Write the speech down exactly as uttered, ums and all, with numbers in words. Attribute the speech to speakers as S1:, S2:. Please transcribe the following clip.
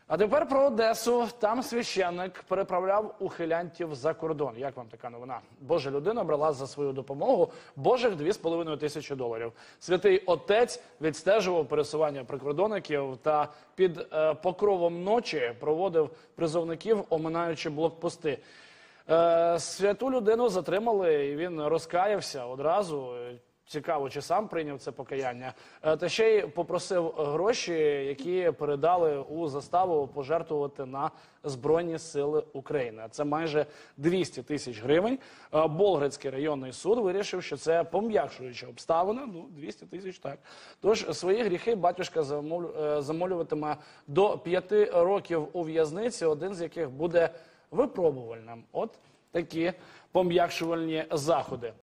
S1: А тепер про Одесу. Там священник переправляв ухилянтів за кордон. Як вам така новина? Божа людина брала за свою допомогу божих дві з половиною тисячі доларів. Святий отець відстежував пересування прикордонників та під е, покровом ночі проводив призовників, оминаючи блокпости. Е, святу людину затримали, і він розкаявся одразу. Цікаво, чи сам прийняв це покаяння. Та ще й попросив гроші, які передали у заставу, пожертвувати на Збройні сили України. Це майже двісті тисяч гривень. Болградський районний суд вирішив, що це пом'якшуюча обставина. Ну, двісті тисяч, так. Тож свої гріхи батюшка замолюватиме до п'яти років у в'язниці, один з яких буде випробувальним. От такі пом'якшувальні заходи.